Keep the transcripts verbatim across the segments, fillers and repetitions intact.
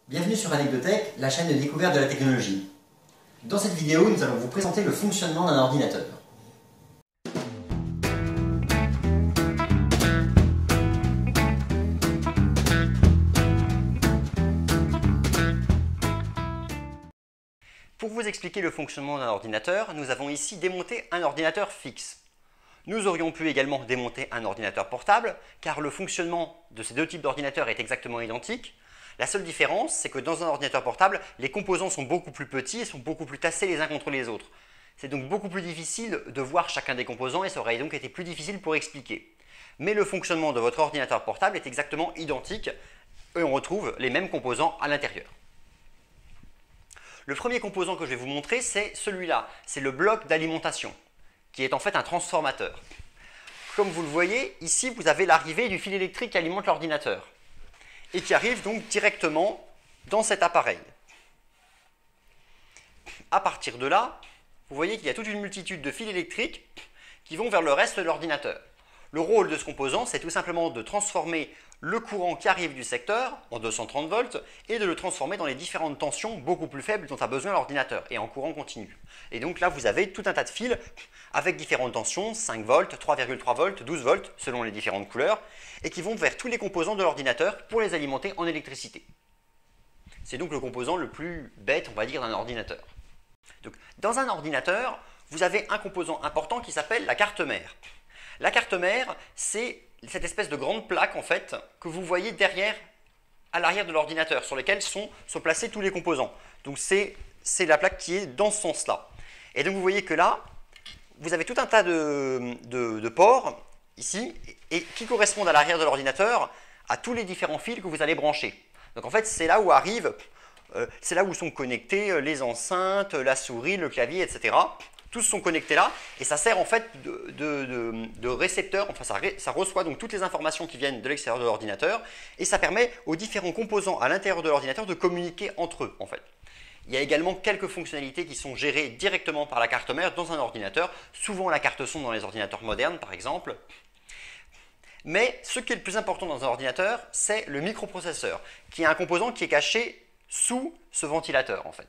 Bienvenue sur Anecdotech, la chaîne de découverte de la technologie. Dans cette vidéo, nous allons vous présenter le fonctionnement d'un ordinateur. Pour vous expliquer le fonctionnement d'un ordinateur, nous avons ici démonté un ordinateur fixe. Nous aurions pu également démonter un ordinateur portable, car le fonctionnement de ces deux types d'ordinateurs est exactement identique. La seule différence, c'est que dans un ordinateur portable, les composants sont beaucoup plus petits et sont beaucoup plus tassés les uns contre les autres. C'est donc beaucoup plus difficile de voir chacun des composants et ça aurait donc été plus difficile pour expliquer. Mais le fonctionnement de votre ordinateur portable est exactement identique et on retrouve les mêmes composants à l'intérieur. Le premier composant que je vais vous montrer, c'est celui-là, c'est le bloc d'alimentation, qui est en fait un transformateur. Comme vous le voyez, ici vous avez l'arrivée du fil électrique qui alimente l'ordinateur et qui arrive donc directement dans cet appareil. À partir de là, vous voyez qu'il y a toute une multitude de fils électriques qui vont vers le reste de l'ordinateur. Le rôle de ce composant, c'est tout simplement de transformer le courant qui arrive du secteur en deux cent trente volts et de le transformer dans les différentes tensions beaucoup plus faibles dont a besoin l'ordinateur et en courant continu. Et donc là, vous avez tout un tas de fils avec différentes tensions, cinq volts, trois virgule trois volts, douze volts selon les différentes couleurs et qui vont vers tous les composants de l'ordinateur pour les alimenter en électricité. C'est donc le composant le plus bête, on va dire, d'un ordinateur. Donc, dans un ordinateur, vous avez un composant important qui s'appelle la carte mère. La carte mère, c'est cette espèce de grande plaque en fait que vous voyez derrière, à l'arrière de l'ordinateur, sur laquelle sont, sont placés tous les composants. Donc c'est la plaque qui est dans ce sens-là. Et donc vous voyez que là, vous avez tout un tas de, de, de ports ici, et qui correspondent à l'arrière de l'ordinateur à tous les différents fils que vous allez brancher. Donc en fait, c'est là où arrivent, euh, c'est là où sont connectés les enceintes, la souris, le clavier, et cetera. Tous sont connectés là et ça sert en fait de, de, de, de récepteur, enfin ça, ça reçoit donc toutes les informations qui viennent de l'extérieur de l'ordinateur et ça permet aux différents composants à l'intérieur de l'ordinateur de communiquer entre eux en fait. Il y a également quelques fonctionnalités qui sont gérées directement par la carte mère dans un ordinateur, souvent la carte son dans les ordinateurs modernes par exemple. Mais ce qui est le plus important dans un ordinateur, c'est le microprocesseur, qui est un composant qui est caché sous ce ventilateur en fait.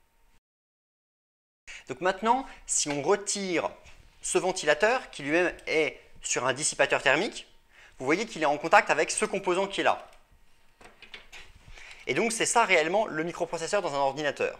Donc maintenant, si on retire ce ventilateur qui lui-même est sur un dissipateur thermique, vous voyez qu'il est en contact avec ce composant qui est là. Et donc c'est ça réellement le microprocesseur dans un ordinateur.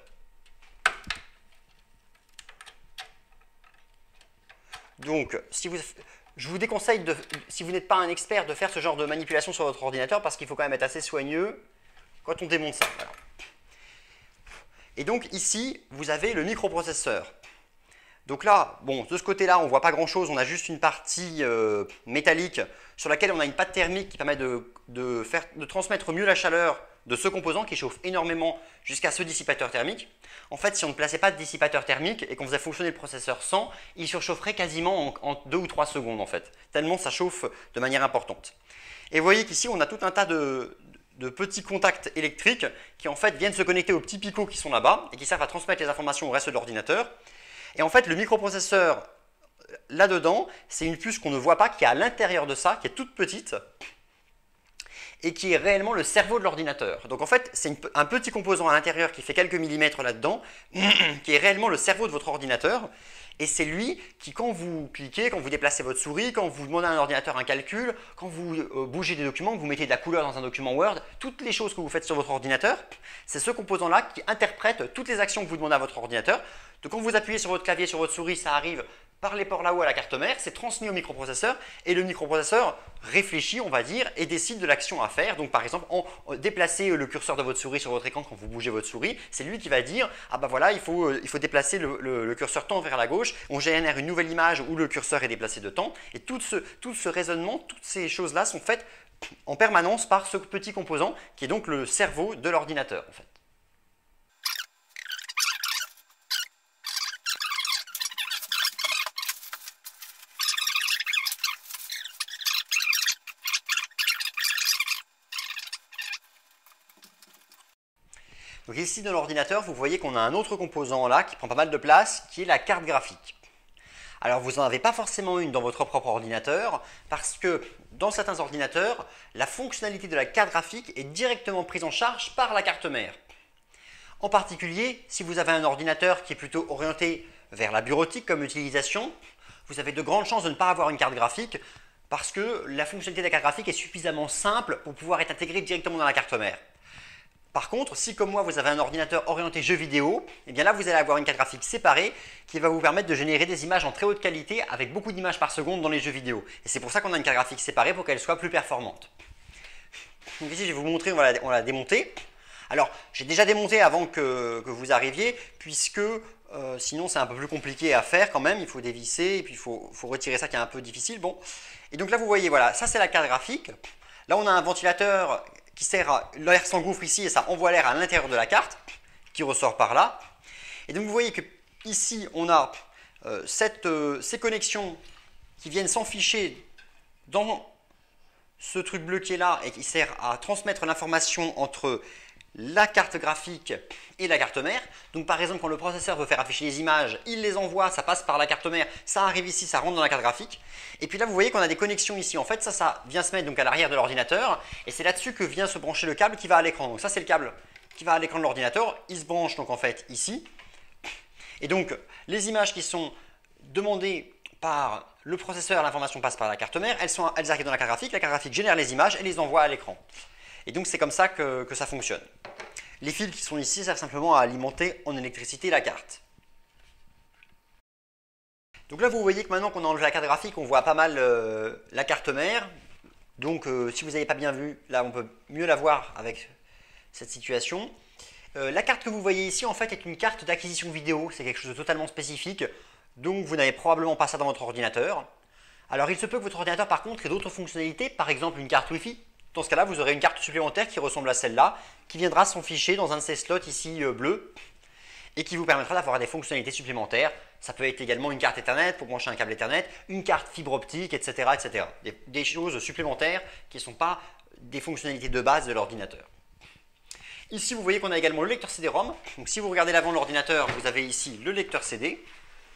Donc si vous, je vous déconseille, de, si vous n'êtes pas un expert, de faire ce genre de manipulation sur votre ordinateur parce qu'il faut quand même être assez soigneux quand on démonte ça. Voilà. Et donc ici, vous avez le microprocesseur. Donc là, bon, de ce côté-là, on ne voit pas grand-chose, on a juste une partie euh, métallique sur laquelle on a une pâte thermique qui permet de, de, faire, de transmettre mieux la chaleur de ce composant qui chauffe énormément jusqu'à ce dissipateur thermique. En fait, si on ne plaçait pas de dissipateur thermique et qu'on faisait fonctionner le processeur sans, il surchaufferait quasiment en, en deux ou trois secondes en fait, tellement ça chauffe de manière importante. Et vous voyez qu'ici, on a tout un tas de... de petits contacts électriques qui en fait viennent se connecter aux petits picots qui sont là-bas et qui servent à transmettre les informations au reste de l'ordinateur. Et en fait, le microprocesseur là-dedans, c'est une puce qu'on ne voit pas, qui est à l'intérieur de ça, qui est toute petite et qui est réellement le cerveau de l'ordinateur. Donc en fait, c'est un petit composant à l'intérieur qui fait quelques millimètres là-dedans, qui est réellement le cerveau de votre ordinateur. Et c'est lui qui, quand vous cliquez, quand vous déplacez votre souris, quand vous demandez à un ordinateur un calcul, quand vous euh, bougez des documents, que vous mettez de la couleur dans un document Word, toutes les choses que vous faites sur votre ordinateur, c'est ce composant-là qui interprète toutes les actions que vous demandez à votre ordinateur. Donc quand vous appuyez sur votre clavier, sur votre souris, ça arrive par les ports là-haut à la carte mère, c'est transmis au microprocesseur et le microprocesseur réfléchit, on va dire, et décide de l'action à faire. Donc par exemple, en, en, déplacer le curseur de votre souris sur votre écran quand vous bougez votre souris, c'est lui qui va dire « Ah bah voilà, il faut, euh, il faut déplacer le, le, le curseur tant vers la gauche ». On génère une nouvelle image où le curseur est déplacé de temps et tout ce, tout ce raisonnement, toutes ces choses-là sont faites en permanence par ce petit composant qui est donc le cerveau de l'ordinateur en fait. Donc ici dans l'ordinateur, vous voyez qu'on a un autre composant là qui prend pas mal de place, qui est la carte graphique. Alors vous n'en avez pas forcément une dans votre propre ordinateur parce que dans certains ordinateurs, la fonctionnalité de la carte graphique est directement prise en charge par la carte mère. En particulier, si vous avez un ordinateur qui est plutôt orienté vers la bureautique comme utilisation, vous avez de grandes chances de ne pas avoir une carte graphique parce que la fonctionnalité de la carte graphique est suffisamment simple pour pouvoir être intégrée directement dans la carte mère. Par contre, si comme moi vous avez un ordinateur orienté jeux vidéo, eh bien là vous allez avoir une carte graphique séparée qui va vous permettre de générer des images en très haute qualité avec beaucoup d'images par seconde dans les jeux vidéo. Et c'est pour ça qu'on a une carte graphique séparée pour qu'elle soit plus performante. Donc ici je vais vous montrer, on va la, on va la démonter. Alors j'ai déjà démonté avant que, que vous arriviez puisque euh, sinon c'est un peu plus compliqué à faire quand même. Il faut dévisser et puis il faut, faut retirer ça qui est un peu difficile. Bon. Et donc là vous voyez, voilà, ça c'est la carte graphique. Là on a un ventilateur qui sert à l'air s'engouffre ici et ça envoie l'air à l'intérieur de la carte qui ressort par là. Et donc vous voyez que ici on a euh, cette, euh, ces connexions qui viennent s'enficher dans ce truc bleu qui est là et qui sert à transmettre l'information entre la carte graphique et la carte mère. Donc par exemple quand le processeur veut faire afficher les images, il les envoie, ça passe par la carte mère, ça arrive ici, ça rentre dans la carte graphique. Et puis là vous voyez qu'on a des connexions ici. En fait ça, ça vient se mettre donc à l'arrière de l'ordinateur et c'est là-dessus que vient se brancher le câble qui va à l'écran. Donc ça c'est le câble qui va à l'écran de l'ordinateur. Il se branche donc en fait ici. Et donc les images qui sont demandées par le processeur, l'information passe par la carte mère, elles, sont, elles arrivent dans la carte graphique, la carte graphique génère les images et les envoie à l'écran. Et donc c'est comme ça que, que ça fonctionne. Les fils qui sont ici servent simplement à alimenter en électricité la carte. Donc là vous voyez que maintenant qu'on a enlevé la carte graphique, on voit pas mal euh, la carte mère. Donc euh, si vous n'avez pas bien vu, là on peut mieux la voir avec cette situation. Euh, la carte que vous voyez ici en fait est une carte d'acquisition vidéo, c'est quelque chose de totalement spécifique. Donc vous n'avez probablement pas ça dans votre ordinateur. Alors il se peut que votre ordinateur par contre ait d'autres fonctionnalités, par exemple une carte Wi-Fi. Dans ce cas-là, vous aurez une carte supplémentaire qui ressemble à celle-là, qui viendra s'enficher dans un de ces slots ici euh, bleus et qui vous permettra d'avoir des fonctionnalités supplémentaires. Ça peut être également une carte Ethernet pour brancher un câble Ethernet, une carte fibre optique, et cetera et cetera. Des, des choses supplémentaires qui ne sont pas des fonctionnalités de base de l'ordinateur. Ici, vous voyez qu'on a également le lecteur C D ROM. Donc, si vous regardez l'avant de l'ordinateur, vous avez ici le lecteur C D.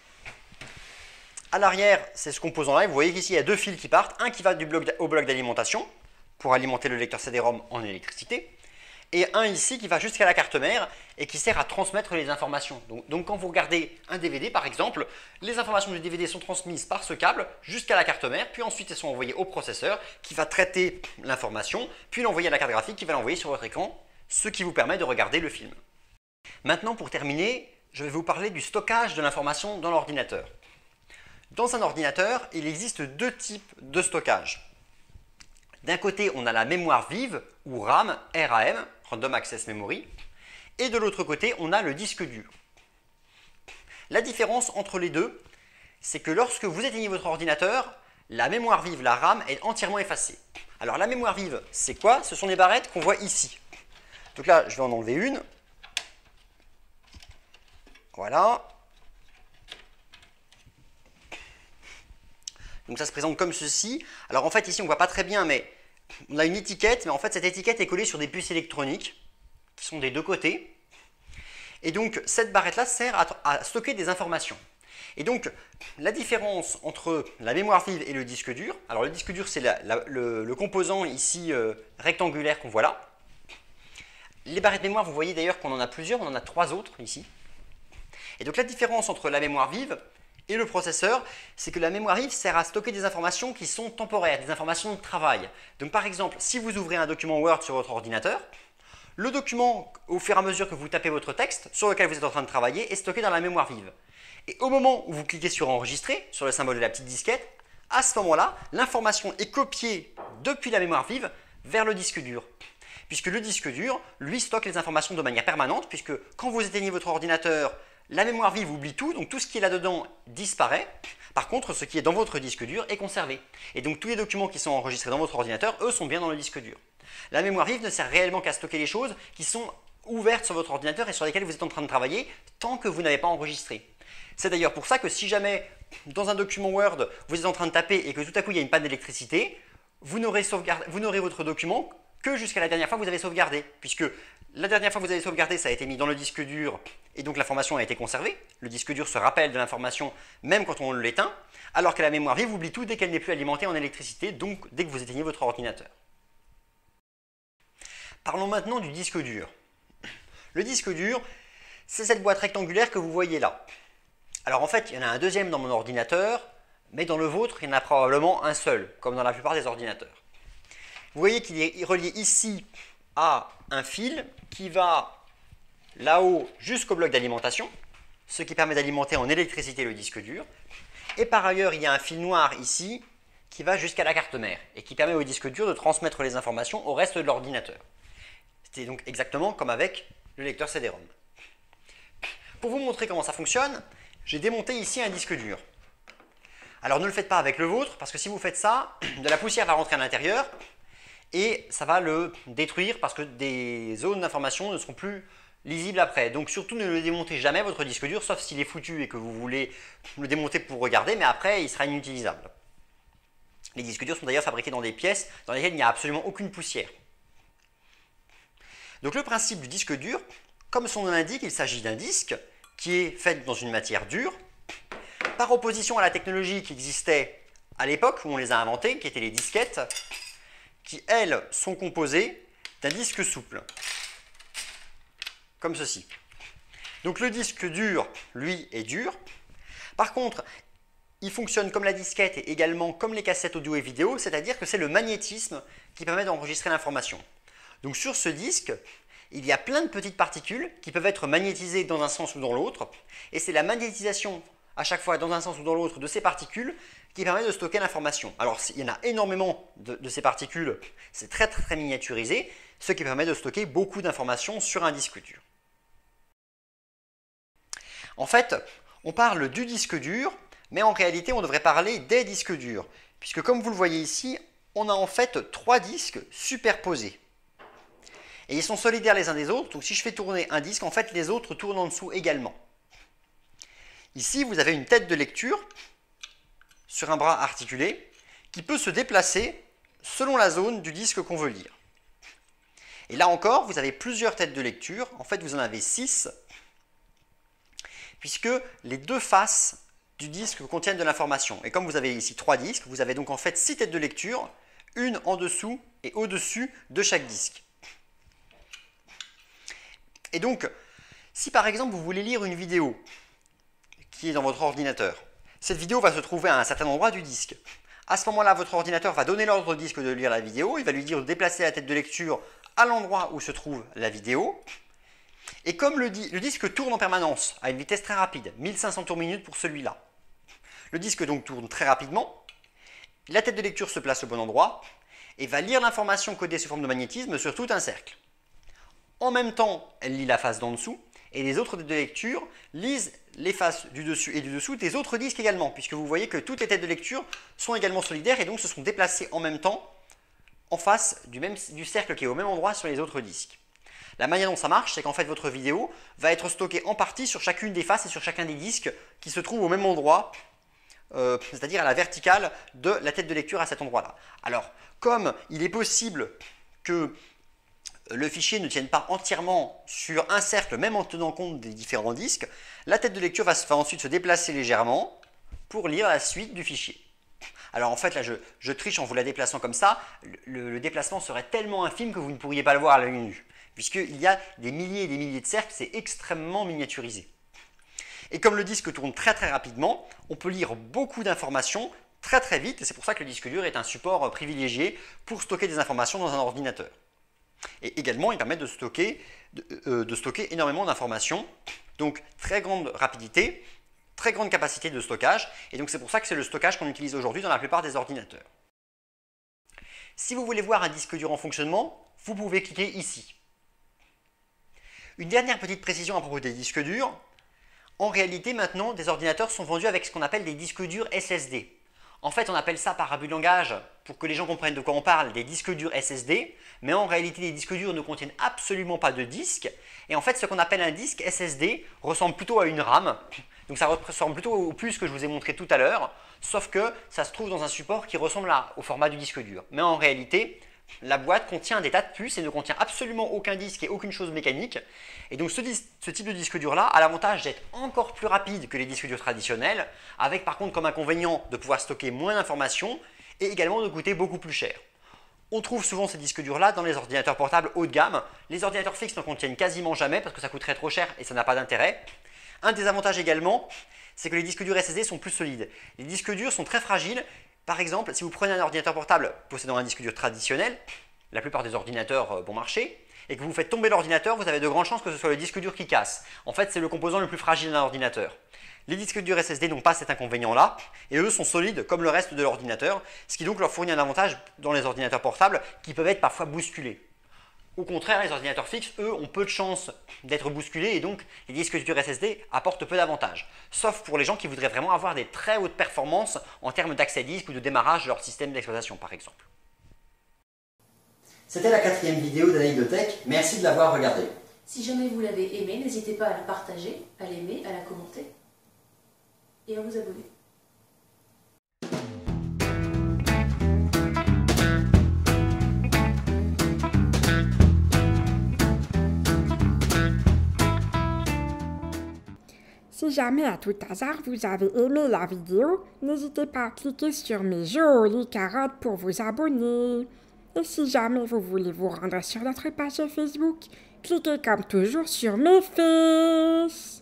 À l'arrière, c'est ce composant-là. Vous voyez qu'ici, il y a deux fils qui partent. Un qui va du bloc au bloc d'alimentation pour alimenter le lecteur C D ROM en électricité, et un ici qui va jusqu'à la carte mère et qui sert à transmettre les informations. Donc, donc quand vous regardez un D V D par exemple, les informations du D V D sont transmises par ce câble jusqu'à la carte mère, puis ensuite elles sont envoyées au processeur qui va traiter l'information, puis l'envoyer à la carte graphique qui va l'envoyer sur votre écran, ce qui vous permet de regarder le film. Maintenant pour terminer, je vais vous parler du stockage de l'information dans l'ordinateur. Dans un ordinateur, il existe deux types de stockage. D'un côté, on a la mémoire vive, ou RAM, R A M, Random Access Memory, et de l'autre côté, on a le disque dur. La différence entre les deux, c'est que lorsque vous éteignez votre ordinateur, la mémoire vive, la RAM, est entièrement effacée. Alors la mémoire vive, c'est quoi? Ce sont les barrettes qu'on voit ici. Donc là, je vais en enlever une. Voilà. Donc ça se présente comme ceci. Alors en fait ici on ne voit pas très bien, mais on a une étiquette, mais en fait cette étiquette est collée sur des puces électroniques qui sont des deux côtés. Et donc cette barrette là sert à, à stocker des informations. Et donc la différence entre la mémoire vive et le disque dur, alors le disque dur c'est le, le composant ici euh, rectangulaire qu'on voit là. Les barrettes mémoire, vous voyez d'ailleurs qu'on en a plusieurs, on en a trois autres ici. Et donc la différence entre la mémoire vive et le processeur, c'est que la mémoire vive sert à stocker des informations qui sont temporaires, des informations de travail. Donc par exemple, si vous ouvrez un document Word sur votre ordinateur, le document, au fur et à mesure que vous tapez votre texte, sur lequel vous êtes en train de travailler, est stocké dans la mémoire vive. Et au moment où vous cliquez sur enregistrer, sur le symbole de la petite disquette, à ce moment-là, l'information est copiée depuis la mémoire vive vers le disque dur. Puisque le disque dur, lui, stocke les informations de manière permanente, puisque quand vous éteignez votre ordinateur, la mémoire vive oublie tout, donc tout ce qui est là-dedans disparaît. Par contre, ce qui est dans votre disque dur est conservé. Et donc tous les documents qui sont enregistrés dans votre ordinateur, eux, sont bien dans le disque dur. La mémoire vive ne sert réellement qu'à stocker les choses qui sont ouvertes sur votre ordinateur et sur lesquelles vous êtes en train de travailler tant que vous n'avez pas enregistré. C'est d'ailleurs pour ça que si jamais, dans un document Word, vous êtes en train de taper et que tout à coup il y a une panne d'électricité, vous n'aurez votre document que jusqu'à la dernière fois que vous avez sauvegardé, puisque la dernière fois que vous avez sauvegardé, ça a été mis dans le disque dur et donc l'information a été conservée. Le disque dur se rappelle de l'information même quand on l'éteint, alors que la mémoire vive oublie tout dès qu'elle n'est plus alimentée en électricité, donc dès que vous éteignez votre ordinateur. Parlons maintenant du disque dur. Le disque dur, c'est cette boîte rectangulaire que vous voyez là. Alors en fait, il y en a un deuxième dans mon ordinateur, mais dans le vôtre, il y en a probablement un seul, comme dans la plupart des ordinateurs. Vous voyez qu'il est relié ici à un fil qui va là-haut jusqu'au bloc d'alimentation, ce qui permet d'alimenter en électricité le disque dur. Et par ailleurs, il y a un fil noir ici qui va jusqu'à la carte mère et qui permet au disque dur de transmettre les informations au reste de l'ordinateur. C'est donc exactement comme avec le lecteur C D ROM. Pour vous montrer comment ça fonctionne, j'ai démonté ici un disque dur. Alors ne le faites pas avec le vôtre, parce que si vous faites ça, de la poussière va rentrer à l'intérieur et ça va le détruire parce que des zones d'information ne seront plus lisibles après. Donc surtout ne le démontez jamais votre disque dur, sauf s'il est foutu et que vous voulez le démonter pour regarder, mais après il sera inutilisable. Les disques durs sont d'ailleurs fabriqués dans des pièces dans lesquelles il n'y a absolument aucune poussière. Donc le principe du disque dur, comme son nom l'indique, il s'agit d'un disque qui est fait dans une matière dure, par opposition à la technologie qui existait à l'époque où on les a inventées, qui étaient les disquettes, qui elles sont composées d'un disque souple, comme ceci. Donc le disque dur, lui, est dur. Par contre, il fonctionne comme la disquette et également comme les cassettes audio et vidéo, c'est-à-dire que c'est le magnétisme qui permet d'enregistrer l'information. Donc sur ce disque, il y a plein de petites particules qui peuvent être magnétisées dans un sens ou dans l'autre, et c'est la magnétisation à chaque fois dans un sens ou dans l'autre de ces particules qui permet de stocker l'information. Alors il y en a énormément de, de ces particules, c'est très, très très miniaturisé, ce qui permet de stocker beaucoup d'informations sur un disque dur. En fait, on parle du disque dur, mais en réalité on devrait parler des disques durs, puisque comme vous le voyez ici, on a en fait trois disques superposés. Et ils sont solidaires les uns des autres, donc si je fais tourner un disque, en fait les autres tournent en dessous également. Ici, vous avez une tête de lecture sur un bras articulé qui peut se déplacer selon la zone du disque qu'on veut lire. Et là encore, vous avez plusieurs têtes de lecture, en fait vous en avez six, puisque les deux faces du disque contiennent de l'information. Et comme vous avez ici trois disques, vous avez donc en fait six têtes de lecture, une en dessous et au-dessus de chaque disque. Et donc, si par exemple vous voulez lire une vidéo qui est dans votre ordinateur, cette vidéo va se trouver à un certain endroit du disque. À ce moment-là, votre ordinateur va donner l'ordre au disque de lire la vidéo, il va lui dire de déplacer la tête de lecture à l'endroit où se trouve la vidéo. Et comme le, di le disque tourne en permanence à une vitesse très rapide, mille cinq cents tours minute pour celui-là, le disque donc tourne très rapidement, la tête de lecture se place au bon endroit et va lire l'information codée sous forme de magnétisme sur tout un cercle. En même temps, elle lit la face d'en dessous et les autres têtes de lecture lisent les faces du dessus et du dessous des autres disques également, puisque vous voyez que toutes les têtes de lecture sont également solidaires et donc se sont déplacées en même temps en face du, même, du cercle qui est au même endroit sur les autres disques. La manière dont ça marche, c'est qu'en fait votre vidéo va être stockée en partie sur chacune des faces et sur chacun des disques qui se trouvent au même endroit, euh, c'est-à-dire à la verticale de la tête de lecture à cet endroit-là. Alors, comme il est possible que le fichier ne tienne pas entièrement sur un cercle, même en tenant compte des différents disques, la tête de lecture va, va ensuite se déplacer légèrement pour lire la suite du fichier. Alors en fait, là je, je triche en vous la déplaçant comme ça, le, le déplacement serait tellement infime que vous ne pourriez pas le voir à l'œil nu, puisqu'il y a des milliers et des milliers de cercles, c'est extrêmement miniaturisé. Et comme le disque tourne très très rapidement, on peut lire beaucoup d'informations très très vite, et c'est pour ça que le disque dur est un support privilégié pour stocker des informations dans un ordinateur. Et également, il permet de stocker, de, euh, de stocker énormément d'informations, donc très grande rapidité, très grande capacité de stockage, et donc c'est pour ça que c'est le stockage qu'on utilise aujourd'hui dans la plupart des ordinateurs. Si vous voulez voir un disque dur en fonctionnement, vous pouvez cliquer ici. Une dernière petite précision à propos des disques durs, en réalité maintenant, des ordinateurs sont vendus avec ce qu'on appelle des disques durs S S D. En fait, on appelle ça par abus de langage, pour que les gens comprennent de quoi on parle, des disques durs S S D, mais en réalité, les disques durs ne contiennent absolument pas de disque, et en fait, ce qu'on appelle un disque S S D ressemble plutôt à une RAM, donc ça ressemble plutôt au puce que je vous ai montré tout à l'heure, sauf que ça se trouve dans un support qui ressemble à, au format du disque dur. Mais en réalité, la boîte contient des tas de puces et ne contient absolument aucun disque et aucune chose mécanique. Et donc ce, ce type de disque dur-là a l'avantage d'être encore plus rapide que les disques durs traditionnels, avec par contre comme inconvénient de pouvoir stocker moins d'informations et également de coûter beaucoup plus cher. On trouve souvent ces disques durs-là dans les ordinateurs portables haut de gamme. Les ordinateurs fixes n'en contiennent quasiment jamais parce que ça coûterait trop cher et ça n'a pas d'intérêt. Un des avantages également, c'est que les disques durs S S D sont plus solides. Les disques durs sont très fragiles. Par exemple, si vous prenez un ordinateur portable possédant un disque dur traditionnel, la plupart des ordinateurs bon marché, et que vous faites tomber l'ordinateur, vous avez de grandes chances que ce soit le disque dur qui casse. En fait, c'est le composant le plus fragile d'un ordinateur. Les disques durs S S D n'ont pas cet inconvénient-là, et eux sont solides comme le reste de l'ordinateur, ce qui donc leur fournit un avantage dans les ordinateurs portables qui peuvent être parfois bousculés. Au contraire, les ordinateurs fixes, eux, ont peu de chances d'être bousculés et donc les disques durs S S D apportent peu d'avantages. Sauf pour les gens qui voudraient vraiment avoir des très hautes performances en termes d'accès disque ou de démarrage de leur système d'exploitation, par exemple. C'était la quatrième vidéo d'Anecdotech. Merci de l'avoir regardée. Si jamais vous l'avez aimé, n'hésitez pas à la partager, à l'aimer, à la commenter et à vous abonner. Si jamais à tout hasard vous avez aimé la vidéo, n'hésitez pas à cliquer sur mes jolies carottes pour vous abonner. Et si jamais vous voulez vous rendre sur notre page Facebook, cliquez comme toujours sur mes fesses.